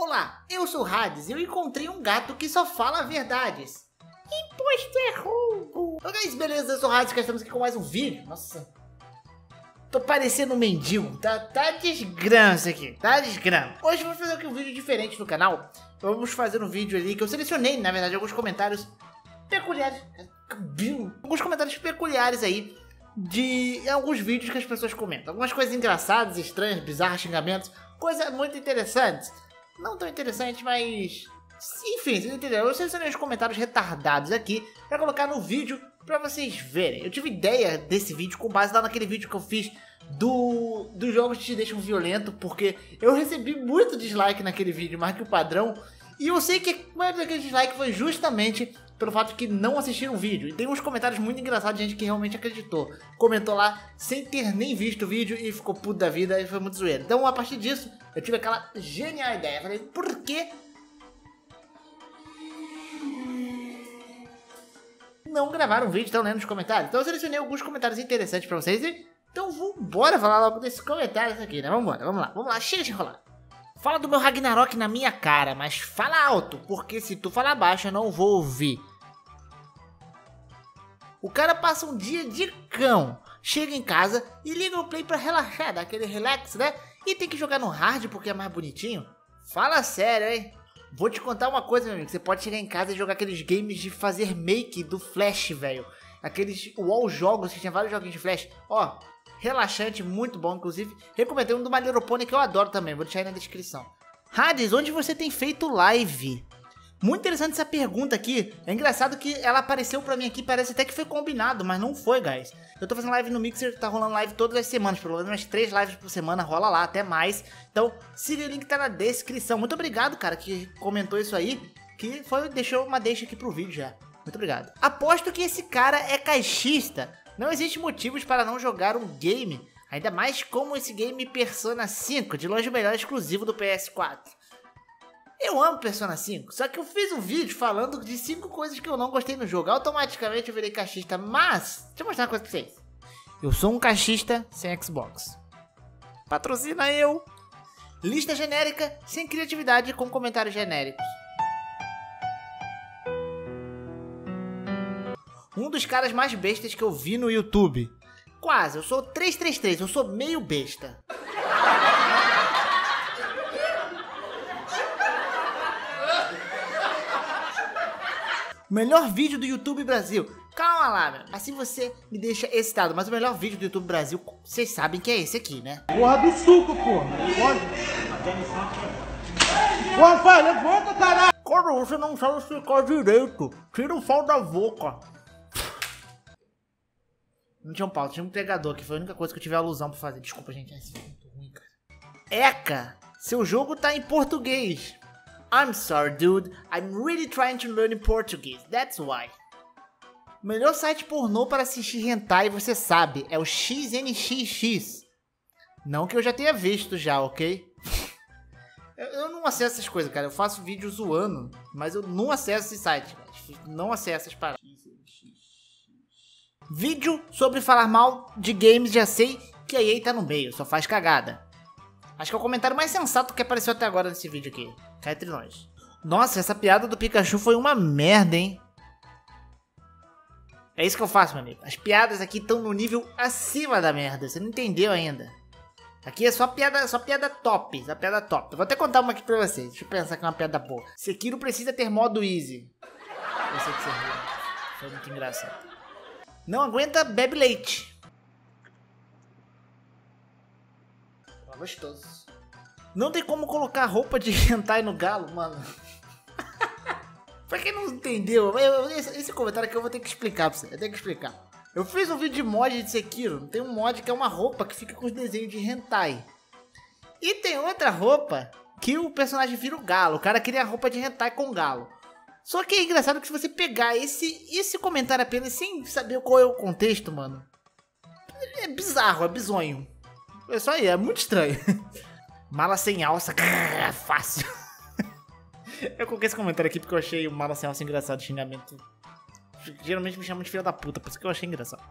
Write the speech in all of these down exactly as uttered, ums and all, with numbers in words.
Olá, eu sou o Hades e eu encontrei um gato que só fala verdades. Imposto é roubo. Ô, guys, beleza? Eu sou o Hades, que estamos aqui com mais um vídeo. Nossa, tô parecendo um mendigo. Tá, tá desgrama isso aqui, tá desgrama. Hoje vamos fazer aqui um vídeo diferente no canal. Vamos fazer um vídeo ali que eu selecionei, na verdade, alguns comentários peculiares. Alguns comentários peculiares aí de alguns vídeos que as pessoas comentam. Algumas coisas engraçadas, estranhas, bizarras, xingamentos. Coisas muito interessantes. Não tão interessantes, mas... enfim, vocês entenderam. Eu selecionei os comentários retardados aqui pra colocar no vídeo pra vocês verem. Eu tive ideia desse vídeo com base lá naquele vídeo que eu fiz do, dos jogos que te deixam violento, porque eu recebi muito dislike naquele vídeo, mais que o padrão. E eu sei que a maioria daquele dislike foi justamente pelo fato de que não assistiram o vídeo. E tem uns comentários muito engraçados de gente que realmente acreditou. Comentou lá sem ter nem visto o vídeo e ficou puto da vida e foi muito zoeiro. Então, a partir disso, eu tive aquela genial ideia. Falei, por que não gravaram um vídeo? Estão lendo nos comentários? Então eu selecionei alguns comentários interessantes pra vocês. E então vambora falar logo desses comentários aqui, né? Vambora, vamos lá, vamos lá, chega de enrolar. Fala do meu Ragnarok na minha cara, mas fala alto, porque se tu falar baixo eu não vou ouvir. O cara passa um dia de cão, chega em casa e liga o play pra relaxar, dá aquele relax, né? E tem que jogar no hard porque é mais bonitinho? Fala sério, hein? Vou te contar uma coisa, meu amigo. Você pode chegar em casa e jogar aqueles games de fazer make do Flash, velho. Aqueles wall jogos, que tinha vários joguinhos de Flash. Ó, relaxante, muito bom, inclusive. Recomendei um do My Little Pony que eu adoro também. Vou deixar aí na descrição. Hades, onde você tem feito live? Muito interessante essa pergunta aqui. É engraçado que ela apareceu pra mim aqui, parece até que foi combinado, mas não foi, guys. Eu tô fazendo live no Mixer, tá rolando live todas as semanas, pelo menos umas três lives por semana, rola lá, até mais. Então, siga o link que tá na descrição. Muito obrigado, cara, que comentou isso aí, que foi, deixou uma deixa aqui pro vídeo já. Muito obrigado. Aposto que esse cara é caixista. Não existe motivos para não jogar um game, ainda mais como esse game Persona cinco, de longe o melhor exclusivo do P S quatro. Eu amo Persona cinco, só que eu fiz um vídeo falando de cinco coisas que eu não gostei no jogo. Automaticamente eu virei caixista, mas... deixa eu mostrar uma coisa pra vocês. Eu sou um caixista sem Xbox. Patrocina eu! Lista genérica, sem criatividade, com comentários genéricos. Um dos caras mais bestas que eu vi no YouTube. Quase, eu sou trezentos e trinta e três, eu sou meio besta. Melhor vídeo do YouTube Brasil. Calma lá, meu. Assim você me deixa excitado. Mas o melhor vídeo do YouTube Brasil, vocês sabem que é esse aqui, né? Porra do suco, porra. Pode. Porra, vai, levanta, caralho. Cara, você não sabe explicar direito. Tira o pau da boca. Não tinha um pau, tinha um pregador, que foi a única coisa que eu tive alusão pra fazer. Desculpa, gente. Esse é muito ruim, cara. Eca, seu jogo tá em português. I'm sorry, dude. I'm really trying to learn Portuguese. That's why. O melhor site pornô para assistir hentai, você sabe, é o X N X X. Não que eu já tenha visto já, ok? eu, eu não acesso essas coisas, cara. Eu faço vídeo zoando, mas eu não acesso esse site. Cara. Não acesso essas paradas. Vídeo sobre falar mal de games, já sei que a E A tá no meio, só faz cagada. Acho que é o comentário mais sensato que apareceu até agora nesse vídeo aqui. Cá entre nós. Nossa, essa piada do Pikachu foi uma merda, hein? É isso que eu faço, meu amigo. As piadas aqui estão no nível acima da merda. Você não entendeu ainda. Aqui é só piada, só piada top. Só piada top. Eu vou até contar uma aqui pra vocês. Deixa eu pensar que é uma piada boa. Sekiro precisa ter modo easy. Eu sei que você riu. Foi muito engraçado. Não aguenta, bebe leite. Gostoso. Não tem como colocar roupa de hentai no galo, mano. Pra quem não entendeu, eu, esse, esse comentário aqui eu vou ter que explicar pra você. Eu tenho que explicar. Eu fiz um vídeo de mod de Sekiro. Tem um mod que é uma roupa que fica com os desenhos de hentai. E tem outra roupa que o personagem vira o galo. O cara queria a roupa de hentai com galo. Só que é engraçado que se você pegar esse, esse comentário apenas sem saber qual é o contexto, mano, é bizarro, é bizonho. É só aí, é muito estranho. Mala sem alça, grrr, fácil. Eu coloquei esse comentário aqui porque eu achei o mala sem alça engraçado, xingamento. Geralmente me chamam de filha da puta, por isso que eu achei engraçado.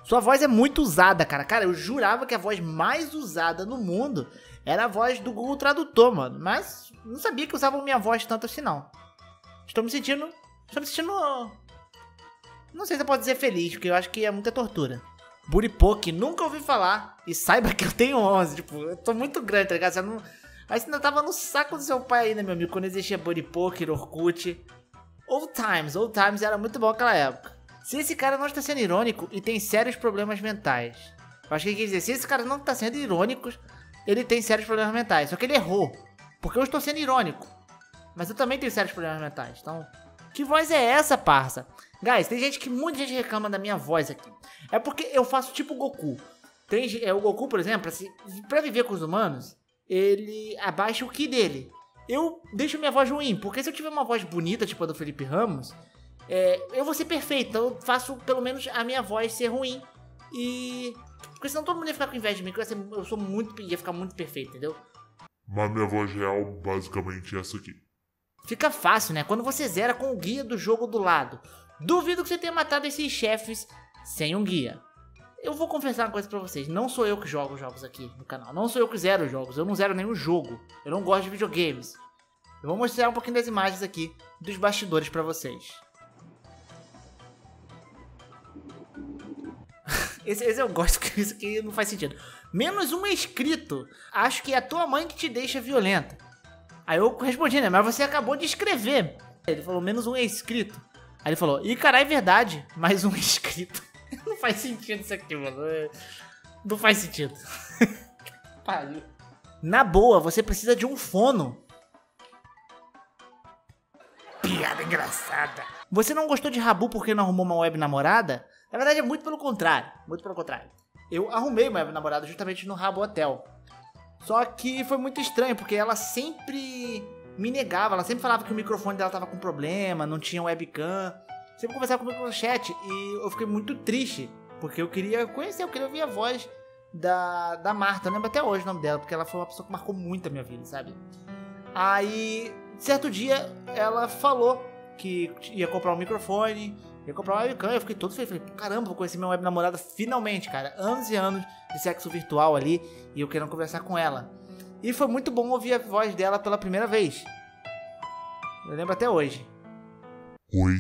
Sua voz é muito usada, cara. Cara, eu jurava que a voz mais usada no mundo era a voz do Google Tradutor, mano. Mas não sabia que usavam minha voz tanto assim, não. Estou me sentindo... Estou me sentindo... Não sei se eu posso dizer feliz, porque eu acho que é muita tortura. Buripoke, nunca ouvi falar. E saiba que eu tenho onze. Tipo, eu tô muito grande, tá ligado? Você não... Aí você ainda tava no saco do seu pai ainda, meu amigo. Quando existia Buripoke, Orkut. Old Times. Old Times era muito bom naquela época. Se esse cara não está sendo irônico e tem sérios problemas mentais. Eu acho que ele quer dizer, se esse cara não está sendo irônico, ele tem sérios problemas mentais. Só que ele errou. Porque eu estou sendo irônico. Mas eu também tenho sérios problemas mentais. Então, que voz é essa, parça? Guys, tem gente que, muita gente reclama da minha voz aqui. É porque eu faço tipo o Goku. Tem, é, o Goku, por exemplo, assim, pra viver com os humanos, ele abaixa o ki dele. Eu deixo minha voz ruim, porque se eu tiver uma voz bonita, tipo a do Felipe Ramos... É, eu vou ser perfeito, então eu faço pelo menos a minha voz ser ruim. E... Porque senão todo mundo ia ficar com inveja de mim, porque eu, ia, ser, eu sou muito... ia ficar muito perfeito, entendeu? Mas minha voz real, basicamente, é essa aqui. Fica fácil, né? Quando você zera com o guia do jogo do lado. Duvido que você tenha matado esses chefes sem um guia. Eu vou confessar uma coisa pra vocês. Não sou eu que jogo os jogos aqui no canal. Não sou eu que zero os jogos. Eu não zero nenhum jogo. Eu não gosto de videogames. Eu vou mostrar um pouquinho das imagens aqui dos bastidores pra vocês. Esse, esse eu gosto, porque isso aqui não faz sentido. Menos um inscrito. Acho que é a tua mãe que te deixa violenta. Aí eu respondi, né? Mas você acabou de escrever. Ele falou, menos um inscrito. Aí ele falou, ih, caralho, é verdade. Mais um inscrito. Não faz sentido isso aqui, mano. Não faz sentido. Pariu. Na boa, você precisa de um fono. Piada engraçada. Você não gostou de Rabu porque não arrumou uma web namorada? Na verdade é muito pelo contrário, muito pelo contrário. Eu arrumei uma web namorada justamente no Rabo Hotel. Só que foi muito estranho, porque ela sempre me negava, ela sempre falava que o microfone dela tava com problema, não tinha webcam. Sempre conversava comigo no chat e eu fiquei muito triste, porque eu queria conhecer, eu queria ouvir a voz da, da Marta. Eu lembro até hoje o nome dela, porque ela foi uma pessoa que marcou muito a minha vida, sabe? Aí, certo dia, ela falou que ia comprar um microfone, ia comprar uma webcam, eu fiquei todo feliz, falei, caramba, vou conhecer minha web namorada finalmente, cara, anos e anos de sexo virtual ali, e eu querendo conversar com ela. E foi muito bom ouvir a voz dela pela primeira vez. Eu lembro até hoje. Oi.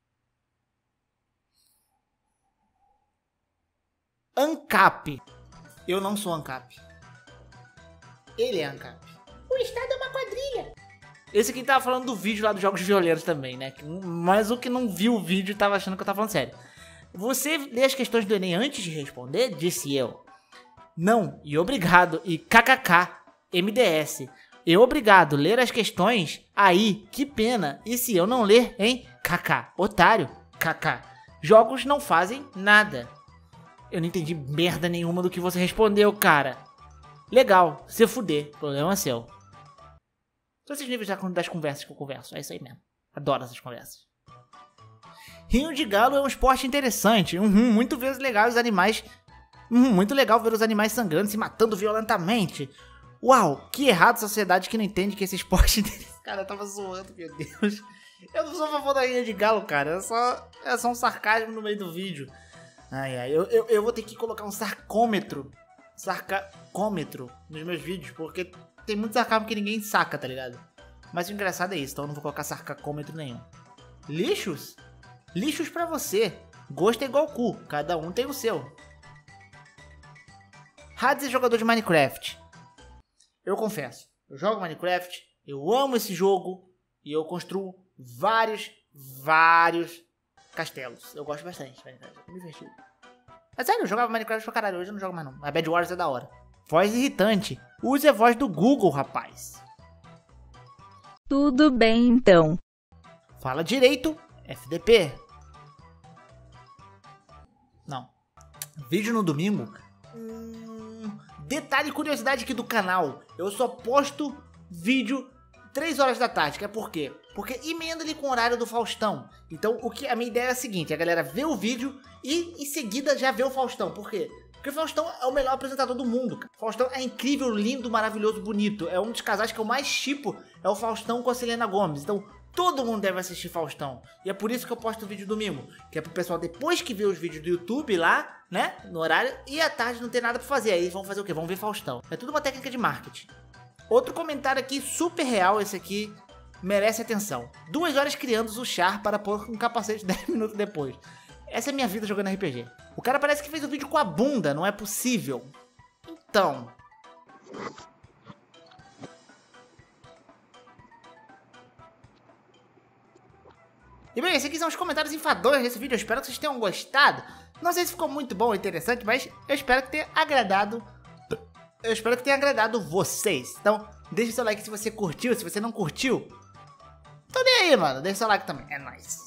ANCAP. Eu não sou ANCAP. Ele é ANCAP. O Estado é uma quadrilha. Esse aqui tava falando do vídeo lá dos jogos violentos também, né? Mas o que não viu o vídeo tava achando que eu tava falando sério. Você lê as questões do Enem antes de responder? Disse eu. Não, e obrigado, e kkk, M D S. E obrigado, ler as questões? Aí, que pena. E se eu não ler, hein? Kk, otário, kk. Jogos não fazem nada. Eu não entendi merda nenhuma do que você respondeu, cara. Legal, se fuder, problema seu. São esses níveis das conversas que eu converso, é isso aí mesmo. Adoro essas conversas. Rinho de galo é um esporte interessante. Uhum, muito vezes legal os animais... Uhum, muito legal ver os animais sangrando, se matando violentamente. Uau, que errado sociedade que não entende que esse esporte... Cara, eu tava zoando, meu Deus. Eu não sou a favor da rinha de galo, cara. É só, é só um sarcasmo no meio do vídeo. Ai, ai, eu, eu, eu vou ter que colocar um sarcômetro. Sarcômetro nos meus vídeos, porque... Tem muito sarcasmo que ninguém saca, tá ligado? Mas o engraçado é isso, então eu não vou colocar sarcacômetro nenhum. Lixos? Lixos pra você. Gosto é igual cu, cada um tem o seu. Hades é jogador de Minecraft. Eu confesso, eu jogo Minecraft, eu amo esse jogo e eu construo vários, vários castelos. Eu gosto bastante de Minecraft, é muito divertido. Mas sério, eu jogava Minecraft pra caralho, hoje eu não jogo mais não. A Bed Wars é da hora. Voz irritante. Use a voz do Google, rapaz. Tudo bem, então. Fala direito, F D P. Não. Vídeo no domingo. Hum, detalhe e curiosidade aqui do canal. Eu só posto vídeo três horas da tarde. Que é por quê? Porque emenda ali com o horário do Faustão. Então, o que a minha ideia é a seguinte. A galera vê o vídeo e em seguida já vê o Faustão. Por quê? Porque o Faustão é o melhor apresentador do mundo, cara. O Faustão é incrível, lindo, maravilhoso, bonito. É um dos casais que eu mais shippo, é o Faustão com a Selena Gomez. Então, Todo mundo deve assistir Faustão. E é por isso que eu posto o vídeo domingo. Que é pro pessoal, depois que vê os vídeos do YouTube lá, né? No horário, e à tarde não ter nada pra fazer. Aí vão fazer o quê? Vão ver Faustão. É tudo uma técnica de marketing. Outro comentário aqui, super real, esse aqui merece atenção. Duas horas criando o char para pôr um capacete dez minutos depois. Essa é minha vida jogando R P G. O cara parece que fez o vídeo com a bunda, não é possível. Então... E bem, esses aqui são os comentários enfadonhos desse vídeo. Eu espero que vocês tenham gostado. Não sei se ficou muito bom ou interessante, mas eu espero que tenha agradado. Eu espero que tenha agradado vocês. Então, deixa o seu like se você curtiu. Se você não curtiu, tô nem aí, mano. Deixa o seu like também. É nóis.